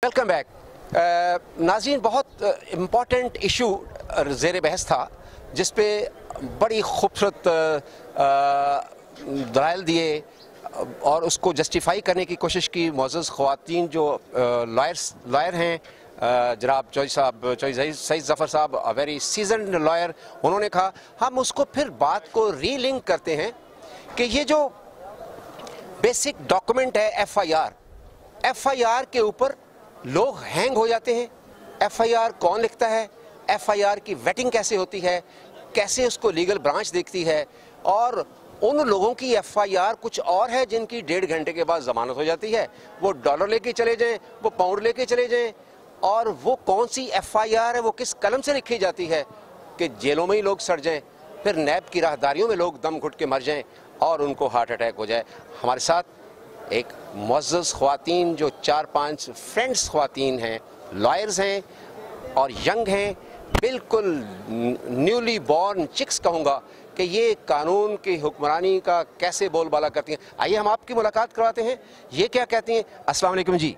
Welcome back. नाज़रीन, बहुत important issue ज़ेर बहस था जिस पे बड़ी खूबसूरत दलाइल दिए और उसको जस्टिफाई करने की कोशिश की। मुअज़्ज़ज़ ख़वातीन जो लॉयर हैं, जनाब चौधरी सईद ज़फ़र साहब, अ वेरी सीजन्ड लॉयर, उन्होंने कहा हम उसको फिर बात को रीलिंक करते हैं कि ये जो बेसिक डॉक्यूमेंट है एफआईआर के ऊपर लोग हैंग हो जाते हैं। एफआईआर कौन लिखता है, एफआईआर की वेटिंग कैसे होती है, कैसे उसको लीगल ब्रांच देखती है, और उन लोगों की एफआईआर कुछ और है जिनकी 1.5 घंटे के बाद जमानत हो जाती है। वो डॉलर लेके चले जाएं, वो पाउंड लेके चले जाएं, और वो कौन सी एफआईआर है, वो किस कलम से लिखी जाती है कि जेलों में ही लोग सड़ जाएं, फिर नैब की राहदारियों में लोग दम घुट के मर जाएं और उनको हार्ट अटैक हो जाए। हमारे साथ एक मुअज़्ज़ज़ ख़वातीन जो 4-5 फ्रेंड्स ख़वातीन हैं, लॉयर्स हैं और यंग हैं, बिल्कुल न्यूली बॉर्न चिक्स कहूँगा कि ये कानून की हुक्मरानी का कैसे बोलबाला करती हैं। आइए हम आपकी मुलाकात करवाते हैं, ये क्या कहती हैं। अस्सलाम वालेकुम जी।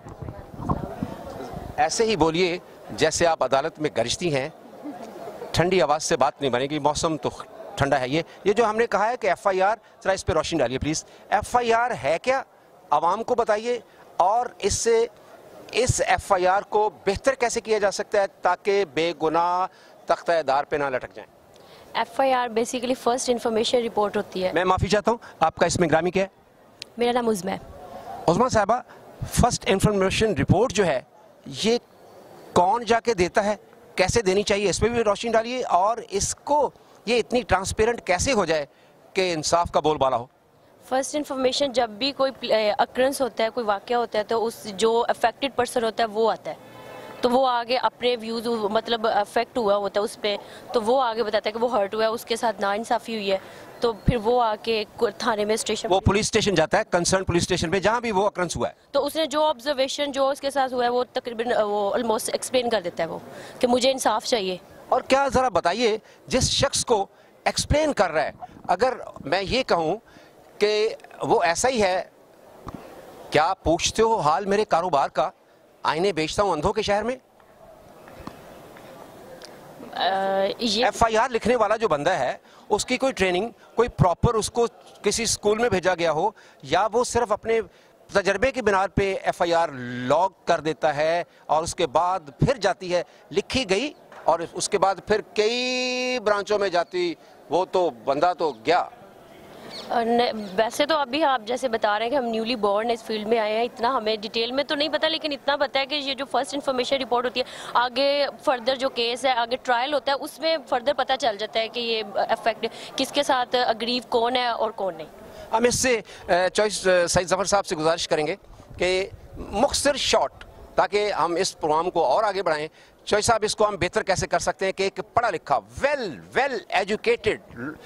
ऐसे ही बोलिए जैसे आप अदालत में गरजती हैं, ठंडी आवाज़ से बात नहीं बनेगी, मौसम तो ठंडा है। ये जो हमने कहा है कि एफआईआर, जरा इस पे रोशनी डालिए प्लीज़। एफआईआर है क्या, आवाम को बताइए, और इससे इस एफआईआर को बेहतर कैसे किया जा सकता है ताकि बेगुनाह तख्ता-ए-दार पे ना लटक जाएं। FIR basically first information report होती है। मैं माफ़ी चाहता हूँ, आपका इसमें ग्रामी क्या है? मेरा नाम उज़्मा है। उज़्मा साहबा, फर्स्ट इन्फॉर्मेशन रिपोर्ट जो है ये कौन जाके देता है, कैसे देनी चाहिए, इस पर भी रोशनी डालिए, और इसको ये इतनी ट्रांसपेरेंट कैसे हो जाए कि इंसाफ का बोलबाला हो। फर्स्ट इन्फॉर्मेशन जब भी कोई अक्रंस होता है, कोई वाक़या होता है, तो उस जो अफेक्टेड पर्सन होता है वो आता है, तो वो आगे अपने व्यूज़, मतलब अफेक्ट हुआ होता है उस पर, तो वो आगे बताता है कि वो हर्ट हुआ है, उसके साथ नाइंसाफ़ी हुई है, तो फिर वो आके थाने में स्टेशन, वो पुलिस स्टेशन जाता है, कंसर्न पुलिस स्टेशन पे जहाँ भी वो अक्रंस हुआ है, तो उसने जो ऑब्जर्वेशन जो उसके साथ हुआ है वो तकरीबन वो ऑलमोस्ट एक्सप्लेन कर देता है वो कि मुझे इंसाफ चाहिए। और क्या ज़रा बताइए, जिस शख्स को एक्सप्लेन कर रहा है, अगर मैं ये कहूँ कि वो ऐसा ही है, क्या आप पूछते हो हाल मेरे कारोबार का, आईने बेचता हूँ अंधों के शहर में। ये एफआईआर लिखने वाला जो बंदा है उसकी कोई ट्रेनिंग, कोई प्रॉपर उसको किसी स्कूल में भेजा गया हो, या वो सिर्फ अपने तजर्बे की बिना पे एफआईआर लॉग कर देता है और उसके बाद फिर जाती है, लिखी गई और उसके बाद फिर कई ब्रांचों में जाती, वो तो बंदा तो गया। वैसे तो अभी आप जैसे बता रहे हैं कि हम न्यूली बॉर्न इस फील्ड में आए हैं, इतना हमें डिटेल में तो नहीं पता, लेकिन इतना पता है कि ये जो फर्स्ट इन्फॉर्मेशन रिपोर्ट होती है, आगे फर्दर जो केस है, आगे ट्रायल होता है, उसमें फर्दर पता चल जाता है कि ये अफेक्ट किसके साथ अग्रीव कौन है और कौन नहीं। हम इससे सईद ज़फ़र साहब से गुजारिश करेंगे कि मुख्तसर शॉट, ताकि हम इस प्रोग्राम को और आगे बढ़ाएं। चौधरी साहब, इसको हम बेहतर कैसे कर सकते हैं कि एक पढ़ा लिखा वेल एजुकेटेड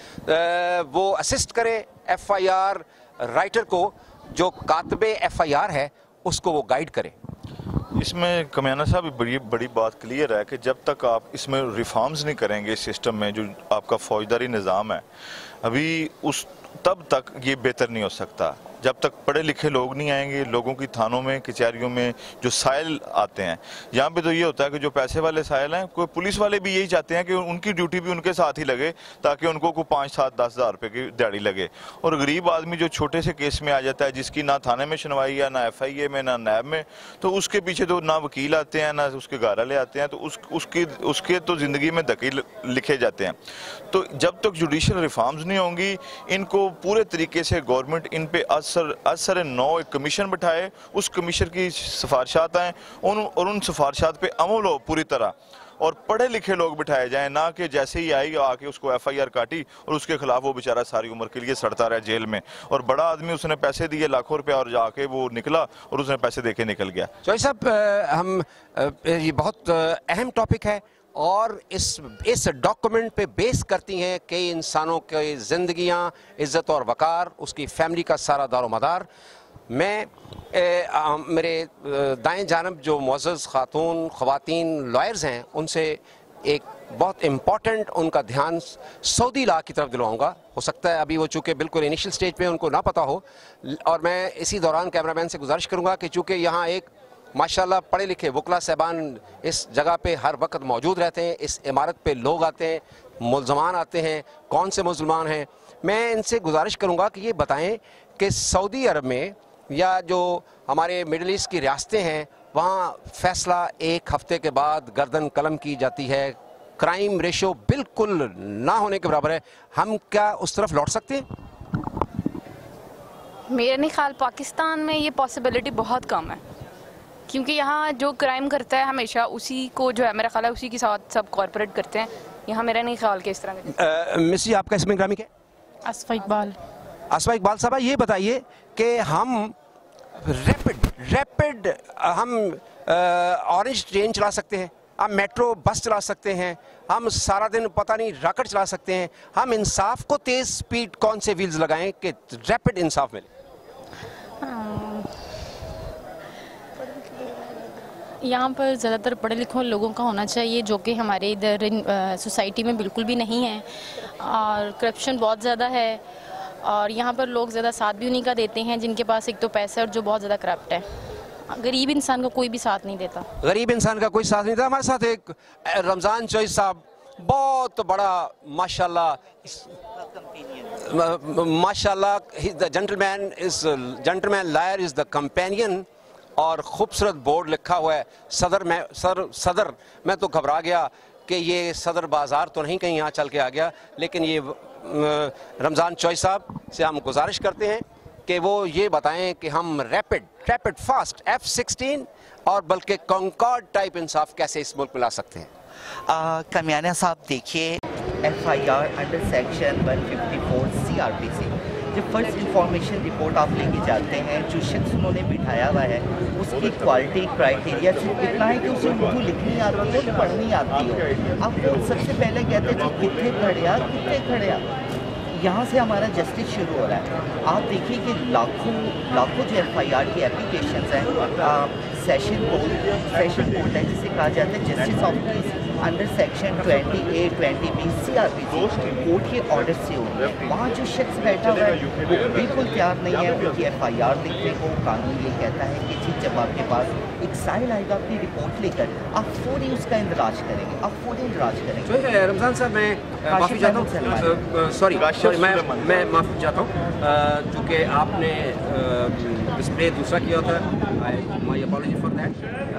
वो असिस्ट करे एफआईआर राइटर को, जो कातबे एफआईआर है उसको वो गाइड करे। इसमें कमियाना साहब बड़ी बात क्लियर है कि जब तक आप इसमें रिफॉर्म्स नहीं करेंगे इस सिस्टम में, जो आपका फौजदारी निज़ाम है अभी, उस तब तक ये बेहतर नहीं हो सकता। जब तक पढ़े लिखे लोग नहीं आएंगे, लोगों की थानों में, कचहरियों में जो साइल आते हैं, यहाँ पे तो ये होता है कि जो पैसे वाले साइल हैं, कोई पुलिस वाले भी यही चाहते हैं कि उनकी ड्यूटी भी उनके साथ ही लगे, ताकि उनको को 5-7-10 हज़ार रुपये की दिहाड़ी लगे। और गरीब आदमी जो छोटे से केस में आ जाता है, जिसकी ना थाने में सुनवाई है, ना FIA में, ना नैब में, तो उसके पीछे तो ना वकील आते हैं, ना उसके घर वाले आते हैं, तो उसके तो ज़िंदगी में धक्के लिखे जाते हैं। तो जब तक जुडिशल रिफॉर्म्स नहीं होंगी, इनको पूरे तरीके से गवर्नमेंट इन पे असर नौ एक कमीशन बिठाए, उस कमीशन की सिफारिशात आएँ और उन सिफारिशात पे अमल हो पूरी तरह, और पढ़े लिखे लोग बिठाए जाएं, ना कि जैसे ही आई आके उसको एफआईआर काटी और उसके खिलाफ वो बेचारा सारी उम्र के लिए सड़ता रहा जेल में, और बड़ा आदमी उसने पैसे दिए लाखों रुपया और जाके वो निकला और उसने पैसे देके निकल गया। चौधरी साहब, ये बहुत अहम टॉपिक है और इस डॉक्यूमेंट पे बेस करती हैं कई इंसानों की ज़िंदगियाँ, इज़्ज़त और वक़ार, उसकी फैमिली का सारा दारोमदार। मैं मेरे दाएं जानब जो मुअज़्ज़ज़ ख़वातीन लॉयर्स हैं, उनसे एक बहुत इम्पॉर्टेंट उनका ध्यान सऊदी लॉ की तरफ दिलवाऊंगा। हो सकता है अभी वो चूँकि बिल्कुल इनिशियल स्टेज पे उनको ना पता हो, और मैं इसी दौरान कैमरामैन से गुजारिश करूंगा कि चूँकि यहाँ एक माशाल्लाह पढ़े लिखे वकला साहबान इस जगह पे हर वक्त मौजूद रहते हैं। इस इमारत पे लोग आते हैं, मुल्ज़मान आते हैं। कौन से मुल्ज़मान हैं? मैं इनसे गुजारिश करूँगा कि ये बताएं कि सऊदी अरब में या जो हमारे मिडल ईस्ट की रियासतें हैं वहाँ फ़ैसला एक हफ़्ते के बाद गर्दन कलम की जाती है, क्राइम रेशो बिल्कुल ना होने के बराबर है। हम क्या उस तरफ लौट सकते हैं? मेरे नहीं ख्याल पाकिस्तान में ये पॉसिबिलिटी बहुत कम है, क्योंकि यहाँ जो क्राइम करता है हमेशा उसी को जो है मेरा ख्याल है उसी के साथ सब कॉर्पोरेट करते हैं। यहाँ मेरा नहीं ख्याल कि इस तरह के। मिस जी, आपका इसमें ग्रामी क्या? असफा इकबाल। असफा इकबाल साहब, ये बताइए कि हम रैपिड हम ऑरेंज ट्रेन चला सकते हैं, हम मेट्रो बस चला सकते हैं, हम सारा दिन पता नहीं रॉकेट चला सकते हैं। हम इंसाफ को तेज स्पीड कौन से व्हील्स लगाएं कि रैपिड इंसाफ मिले? यहाँ पर ज़्यादातर पढ़े लिखे लोगों का होना चाहिए, जो कि हमारे इधर सोसाइटी में बिल्कुल भी नहीं है, और करप्शन बहुत ज़्यादा है, और यहाँ पर लोग ज़्यादा साथ भी उन्हीं का देते हैं जिनके पास एक तो पैसा और जो बहुत ज़्यादा करप्ट है। गरीब इंसान का कोई भी साथ नहीं देता। गरीब इंसान का कोई साथ नहीं देता। हमारे साथ एक रमज़ान चौधरी साहब, बहुत बड़ा माशाल्लाह gentleman lawyer is the companion, और खूबसूरत बोर्ड लिखा हुआ है सदर। मैं तो घबरा गया कि ये सदर बाज़ार तो नहीं कहीं यहाँ चल के आ गया। लेकिन ये रमज़ान चौधरी साहब से हम गुजारिश करते हैं कि वो ये बताएं कि हम रैपिड फास्ट F-16 और बल्कि कॉन्कॉर्ड टाइप इंसाफ कैसे इस मुल्क में ला सकते हैं। कमियाना साहब, देखिए FIR अंडर सेक्शन 154 CRPC जब फर्स्ट इंफॉर्मेशन रिपोर्ट आप लेके जाते हैं, जो शख्स उन्होंने बिठाया हुआ है उसकी क्वालिटी क्राइटेरिया सिर्फ इतना है कि उसे उर्दू लिखनी आती हो, पढ़नी आती हो। आप वो सबसे पहले कहते हैं कि कितने खड़िया, यहाँ से हमारा जस्टिस शुरू हो रहा है। आप देखिए कि लाखों जो FIR की एप्लीकेशंस हैं, सेशन कोर्ट है जिसे कहा जाता है justice of peace under section 20A 20B CRPC court के ऑर्डर से हो रही है। वहाँ जो शख्स बैठा हुआ है वो बिल्कुल तैयार नहीं है उनकी FIR लिखने को। कानून ये कहता है कि जी जब आपके पास एक साइल आएगा अपनी रिपोर्ट लेकर, आप फौरी उसका इंदराज करेंगे, आप फौरी इंदराज करेंगे। रमज़ान साहब, मैं माफ़ी चाहता हूँ, सॉरी मैं माफ़ी चाहता हूँ, चूँकि आपने डिस्प्ले दूसरा किया था, my apology for that.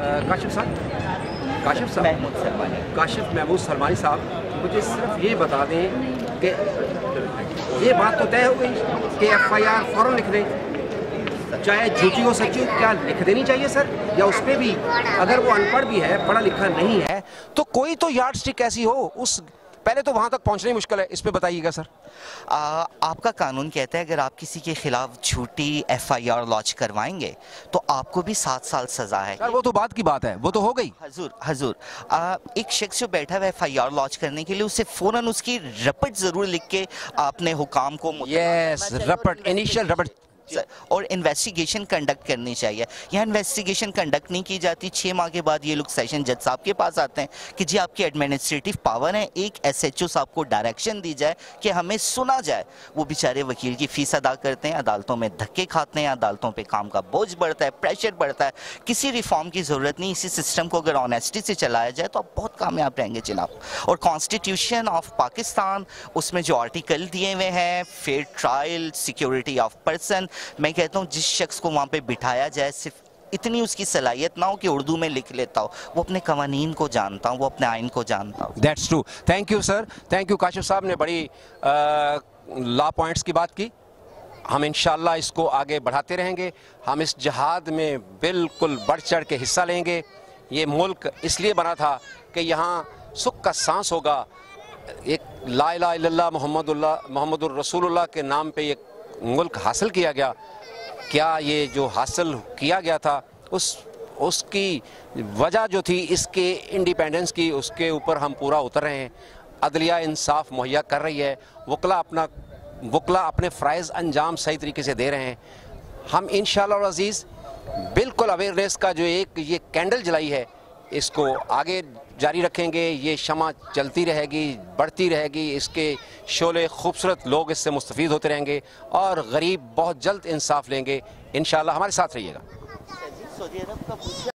Kashif Mahmood Salmani साहब, मुझे सिर्फ ये बता दें कि ये बात तो तय हो गई कि FIR फ़ौरन लिख दें, चाहे झूठी हो सच्ची हो, क्या लिख देनी चाहिए सर? या उस पर भी अगर वो अनपढ़ भी है, पढ़ा लिखा नहीं है, तो कोई तो यार्ड स्टिक ऐसी हो, उस पहले तो वहाँ तक पहुँचना ही मुश्किल है। इस पे बताइएगा सर। आपका कानून कहता है अगर आप किसी के खिलाफ झूठी FIR लॉन्च करवाएंगे तो आपको भी 7 साल सजा है। सर वो तो बात की बात है, वो तो हो गई। हजूर एक शख्स जो बैठा हुआ FIR लॉन्च करने के लिए उसे फौरन उसकी रपट जरूर लिख के आपने हुकाम को इनिशियल रपट और इन्वेस्टिगेशन कंडक्ट करनी चाहिए। यहाँ इन्वेस्टिगेशन कंडक्ट नहीं की जाती। 6 माह के बाद ये लोग सेशन जज साहब के पास आते हैं कि जी आपकी एडमिनिस्ट्रेटिव पावर है, एक SHO साहब को डायरेक्शन दी जाए कि हमें सुना जाए। वो बेचारे वकील की फीस अदा करते हैं, अदालतों में धक्के खाते हैं, अदालतों पे काम का बोझ बढ़ता है, प्रेशर बढ़ता है। किसी रिफॉर्म की ज़रूरत नहीं। इसी सिस्टम को अगर ऑनेस्टी से चलाया जाए तो आप बहुत कामयाब रहेंगे जनाब। और कॉन्स्टिट्यूशन ऑफ पाकिस्तान, उसमें जो आर्टिकल दिए हुए हैं, fair trial, security of person, मैं कहता हूँ जिस शख्स को वहाँ पे बिठाया जाए सिर्फ इतनी उसकी सलाहियत ना हो कि उर्दू में लिख लेता हो, वो अपने कवानीन को जानता हो, वो अपने आइन को जानता हो। That's true. Thank you sir, thank you. Kashif साहब ने बड़ी लॉ पॉइंट्स की बात की। हम इंशाल्लाह इसको आगे बढ़ाते रहेंगे। हम इस जिहाद में बिल्कुल बढ़ चढ़ के हिस्सा लेंगे। ये मुल्क इसलिए बना था कि यहाँ सुख का सांस होगा। एक ला इलाहा इल्लल्लाह मोहम्मदुर रसूलुल्लाह के नाम पे ये मुल्क हासिल किया गया। क्या ये जो हासिल किया गया था उसकी वजह जो थी इसके इंडिपेंडेंस की, उसके ऊपर हम पूरा उतर रहे हैं। अदलिया इंसाफ मुहैया कर रही है, वकला अपने फ़राइज़ अंजाम सही तरीके से दे रहे हैं। हम इंशाअल्लाह अज़ीज़ बिल्कुल अवेयरनेस का जो एक ये कैंडल जलाई है इसको आगे जारी रखेंगे। ये शमा चलती रहेगी, बढ़ती रहेगी, इसके शोले खूबसूरत लोग इससे मुस्तफ़ीद होते रहेंगे और गरीब बहुत जल्द इंसाफ लेंगे। इंशाअल्लाह हमारे साथ रहिएगा।